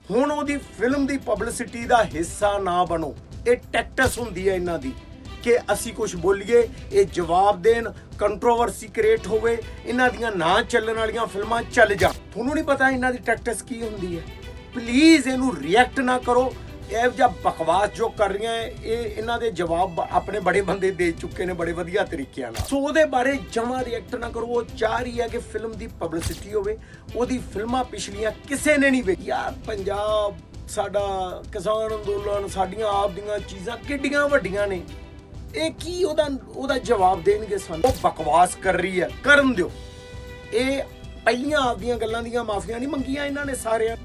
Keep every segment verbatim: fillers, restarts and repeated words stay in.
ਹੁਣ ਉਹਦੀ ਫਿਲਮ ਦੀ ਪਬਲਿਸਿਟੀ ਦਾ ਹਿੱਸਾ ਨਾ ਬਣੋ। ਇਹ ਟੈਕਟਸ ਹੁੰਦੀ ਹੈ ਇਹਨਾਂ ਦੀ ਕਿ ਅਸੀਂ ਕੁਝ ਬੋਲੀਏ, ਇਹ ਜਵਾਬ ਦੇਣ, ਕੰਟਰੋਵਰਸੀ ਕ੍ਰੀਏਟ ਹੋਵੇ, ਇਹਨਾਂ ਦੀਆਂ ਨਾ ਚੱਲਣ ਵਾਲੀਆਂ ਫਿਲਮਾਂ ਚੱਲ ਜਾਣ। ਤੁਹਾਨੂੰ ਨਹੀਂ ਪਤਾ ਇਹਨਾਂ ਦੀ ਟੈਕਟਸ ਕੀ ਹੁੰਦੀ ਹੈ। ਪਲੀਜ਼ ਇਹਨੂੰ ਰਿਐਕਟ ਨਾ ਕਰੋ। ਇਹ ਜਿਹਾ ਬਕਵਾਸ ਜੋ ਕਰ ਰਹੀਆਂ ਇਹ ਇਹਨਾਂ ਦੇ ਜਵਾਬ ਆਪਣੇ ਬੜੇ ਬੰਦੇ ਦੇ ਚੁੱਕੇ ਨੇ ਬੜੇ ਵਧੀਆ ਤਰੀਕਿਆਂ ਨਾਲ। ਸੋ ਉਹਦੇ ਬਾਰੇ ਜਮਾ ਰਿਐਕਟ ਨਾ ਕਰੋ। ਉਹ ਚਾਹ ਰਹੀ ਹੈ ਕਿ ਫਿਲਮ ਦੀ ਪਬਲਿਸਿਟੀ ਹੋਵੇ। ਉਹਦੀ ਫਿਲਮਾਂ ਪਿਛਲੀਆਂ ਕਿਸੇ ਨੇ ਨਹੀਂ ਵੇਖੀ। ਯਾਰ ਪੰਜਾਬ ਸਾਡਾ ਕਿਸਾਨ ਅੰਦੋਲਨ, ਸਾਡੀਆਂ ਆਪ ਦੀਆਂ ਚੀਜ਼ਾਂ ਕਿੱਡੀਆਂ ਵੱਡੀਆਂ ਨੇ। ਇਹ ਕੀ ਉਹਦਾ ਉਹਦਾ ਜਵਾਬ ਦੇਣਗੇ ਸਾਨੂੰ। ਉਹ ਬਕਵਾਸ ਕਰ ਰਹੀ ਹੈ, ਕਰਨ ਦਿਓ। ਇਹ ਪਹਿਲੀਆਂ ਆਪਦੀਆਂ ਗੱਲਾਂ ਦੀਆਂ ਮਾਫੀਆਂ ਨਹੀਂ ਮੰਗੀਆਂ ਇਹਨਾਂ ਨੇ ਸਾਰਿਆਂ।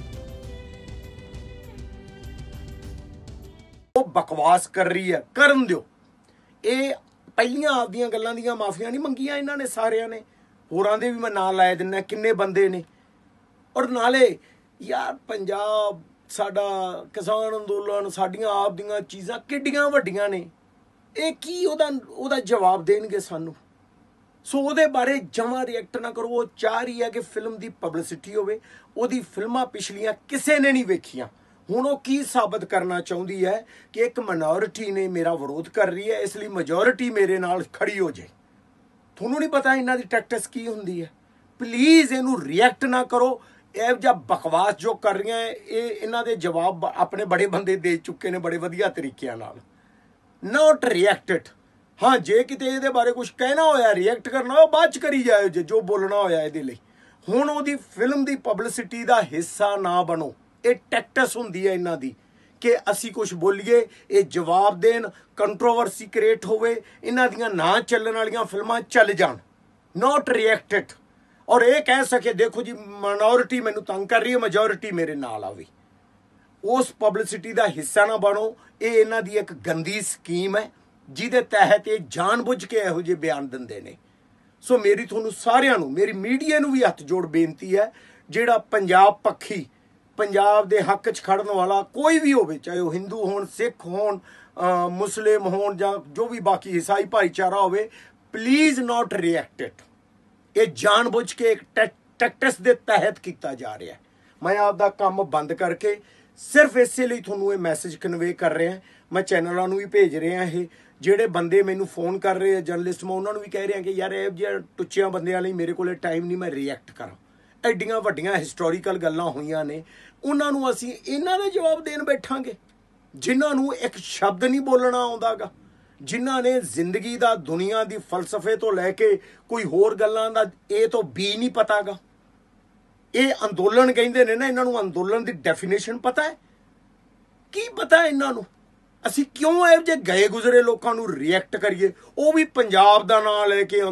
ਉਹ ਬਕਵਾਸ ਕਰ ਰਹੀ ਹੈ, ਕਰਨ ਦਿਓ। ਇਹ ਪਹਿਲੀਆਂ ਆਪਦੀਆਂ ਗੱਲਾਂ ਦੀਆਂ ਮਾਫੀਆਂ ਨਹੀਂ ਮੰਗੀਆਂ ਇਹਨਾਂ ਨੇ ਸਾਰਿਆਂ ਨੇ। ਹੋਰਾਂ ਦੇ ਵੀ ਮੈਂ ਨਾਂ ਲਾਇਆ ਦਿੰਦਾ ਕਿੰਨੇ ਬੰਦੇ ਨੇ। ਔਰ ਨਾਲੇ ਯਾਰ ਪੰਜਾਬ ਸਾਡਾ ਕਿਸਾਨ ਅੰਦੋਲਨ, ਸਾਡੀਆਂ ਆਪ ਦੀਆਂ ਚੀਜ਼ਾਂ ਕਿੱਡੀਆਂ ਵੱਡੀਆਂ ਨੇ। ਇਹ ਕੀ ਉਹਦਾ ਉਹਦਾ ਜਵਾਬ ਦੇਣਗੇ ਸਾਨੂੰ। ਸੋ ਉਹਦੇ ਬਾਰੇ ਜਮਾ ਰਿਐਕਟ ਨਾ ਕਰੋ। ਉਹ ਚਾਹ ਰਹੀ ਹੈ ਕਿ ਫਿਲਮ ਦੀ ਪਬਲਿਸਿਟੀ ਹੋਵੇ। ਉਹਦੀ ਫਿਲਮਾਂ ਪਿਛਲੀਆਂ ਕਿਸੇ ਨੇ ਨਹੀਂ ਵੇਖੀਆਂ। ਹੁਣ ਉਹ ਕੀ ਸਾਬਤ ਕਰਨਾ ਚਾਹੁੰਦੀ ਹੈ ਕਿ ਇੱਕ ਮਾਈਨੋਰਿਟੀ ਨੇ ਮੇਰਾ ਵਿਰੋਧ ਕਰ ਰਹੀ ਹੈ, ਇਸ ਲਈ ਮੈਜੋਰਿਟੀ ਮੇਰੇ ਨਾਲ ਖੜੀ ਹੋ ਜਾਏ। ਤੁਹਾਨੂੰ ਨਹੀਂ ਪਤਾ ਇਹਨਾਂ ਦੀ ਟੈਕਟਿਕਸ ਕੀ ਹੁੰਦੀ ਹੈ। ਪਲੀਜ਼ ਇਹਨੂੰ ਰਿਐਕਟ ਨਾ ਕਰੋ। ਇਹ ਜਿਹਾ ਬਕਵਾਸ ਜੋ ਕਰ ਰਹੀਆਂ ਇਹ ਇਹਨਾਂ ਦੇ ਜਵਾਬ ਆਪਣੇ ਬੜੇ ਬੰਦੇ ਦੇ ਚੁੱਕੇ ਨੇ ਬੜੇ ਵਧੀਆ ਤਰੀਕਿਆਂ ਨਾਲ। Not reacted. ਹਾਂ, ਜੇ ਕਿਤੇ ਇਹਦੇ ਬਾਰੇ ਕੁਝ ਕਹਿਣਾ ਹੋਇਆ, ਰਿਐਕਟ ਕਰਨਾ ਉਹ ਬਾਅਦ ਚ ਕਰੀ ਜਾਇਓ ਜੇ ਜੋ ਬੋਲਣਾ ਹੋਇਆ ਇਹਦੇ ਲਈ। ਹੁਣ ਉਹਦੀ ਫਿਲਮ ਦੀ ਪਬਲਿਸਿਟੀ ਦਾ ਹਿੱਸਾ ਨਾ ਬਣੋ। ਇਹ ਟੈਕਟਸ ਹੁੰਦੀ ਹੈ ਇਹਨਾਂ ਦੀ ਕਿ ਅਸੀਂ ਕੁਝ ਬੋਲੀਏ, ਇਹ ਜਵਾਬ ਦੇਣ, ਕੰਟਰੋਵਰਸੀ ਕ੍ਰੀਏਟ ਹੋਵੇ, ਇਹਨਾਂ ਦੀਆਂ ਨਾ ਚੱਲਣ ਵਾਲੀਆਂ ਫਿਲਮਾਂ ਚੱਲ ਜਾਣ। Not reacted. ਔਰ ਇਹ ਕਹਿ ਸਕੇ ਦੇਖੋ ਜੀ ਮਾਈਨੋਰਿਟੀ ਮੈਨੂੰ ਤੰਗ ਕਰ ਰਹੀ ਹੈ, ਮੈਜੋਰਿਟੀ ਮੇਰੇ ਨਾਲ ਆਵੇ। ਉਸ ਪਬਲਿਸਿਟੀ ਦਾ ਹਿੱਸਾ ਨਾ ਬਣੋ। ਇਹ ਇਹਨਾਂ ਦੀ ਇੱਕ ਗੰਦੀ ਸਕੀਮ ਹੈ ਜਿਹਦੇ ਤਹਿਤ ਇਹ ਜਾਣਬੁੱਝ ਕੇ ਇਹੋ ਜਿਹੇ ਬਿਆਨ ਦਿੰਦੇ ਨੇ। ਸੋ ਮੇਰੀ ਤੁਹਾਨੂੰ ਸਾਰਿਆਂ ਨੂੰ, ਮੇਰੀ ਮੀਡੀਆ ਨੂੰ ਵੀ ਹੱਥ ਜੋੜ ਬੇਨਤੀ ਹੈ, ਜਿਹੜਾ ਪੰਜਾਬ ਪੱਖੀ, ਪੰਜਾਬ ਦੇ ਹੱਕ 'ਚ ਖੜਨ ਵਾਲਾ ਕੋਈ ਵੀ ਹੋਵੇ, ਚਾਹੇ ਉਹ ਹਿੰਦੂ ਹੋਣ, ਸਿੱਖ ਹੋਣ, ਮੁਸਲਿਮ ਹੋਣ ਜਾਂ ਜੋ ਵੀ ਬਾਕੀ ਈਸਾਈ ਭਾਈਚਾਰਾ ਹੋਵੇ, ਪਲੀਜ਼ ਨੋਟ ਰਿਐਕਟਡ। ਇਹ ਜਾਣਬੁੱਝ ਕੇ ਇੱਕ ਟੈਕਟਿਕਸ ਦੇ ਤਹਿਤ ਕੀਤਾ ਜਾ ਰਿਹਾ ਹੈ। ਮੈਂ ਆਪਦਾ ਕੰਮ ਬੰਦ ਕਰਕੇ ਸਿਰਫ ਇਸੇ ਲਈ ਤੁਹਾਨੂੰ ਇਹ ਮੈਸੇਜ ਕਨਵੇ ਕਰ ਰਿਹਾ। ਮੈਂ ਚੈਨਲਾਂ ਨੂੰ ਵੀ ਭੇਜ ਰਿਹਾ। ਇਹ ਜਿਹੜੇ ਬੰਦੇ ਮੈਨੂੰ ਫੋਨ ਕਰ ਰਹੇ ਆ ਜਰਨਲਿਸਟ, ਮੈਂ ਉਹਨਾਂ ਨੂੰ ਵੀ ਕਹਿ ਰਿਹਾ ਕਿ ਯਾਰ ਇਹ ਜਿਹੇ ਟੁੱਚਿਆਂ ਬੰਦਿਆਂ ਲਈ ਮੇਰੇ ਕੋਲੇ ਟਾਈਮ ਨਹੀਂ, ਮੈਂ ਰਿਐਕਟ ਕਰਾਂ। ਐਡੀਆਂ ਵੱਡੀਆਂ ਹਿਸਟੋਰੀਕਲ ਗੱਲਾਂ ਹੋਈਆਂ ਨੇ, ਉਹਨਾਂ ਨੂੰ ਅਸੀਂ ਇਹਨਾਂ ਦੇ ਜਵਾਬ ਦੇਣ ਬੈਠਾਂਗੇ ਜਿਨ੍ਹਾਂ ਨੂੰ ਇੱਕ ਸ਼ਬਦ ਨਹੀਂ ਬੋਲਣਾ ਆਉਂਦਾਗਾ, ਜਿਨ੍ਹਾਂ ਨੇ ਜ਼ਿੰਦਗੀ ਦਾ, ਦੁਨੀਆ ਦੀ ਫਲਸਫੇ ਤੋਂ ਲੈ ਕੇ ਕੋਈ ਹੋਰ ਗੱਲਾਂ ਦਾ ਇਹ ਤੋਂ ਵੀ ਨਹੀਂ ਪਤਾਗਾ। ਇਹ ਅੰਦੋਲਨ ਕਹਿੰਦੇ ਨੇ ਨਾ, ਇਹਨਾਂ ਨੂੰ ਅੰਦੋਲਨ ਦੀ ਡੈਫੀਨੇਸ਼ਨ ਪਤਾ ਹੈ? ਕੀ ਪਤਾ ਇਹਨਾਂ ਨੂੰ? ਅਸੀਂ ਕਿਉਂ ਇਹੋ ਜਿਹੇ ਗਏ ਗੁਜ਼ਰੇ ਲੋਕਾਂ ਨੂੰ ਰਿਐਕਟ ਕਰੀਏ, ਉਹ ਵੀ ਪੰਜਾਬ ਦਾ ਨਾਂ ਲੈ ਕੇ।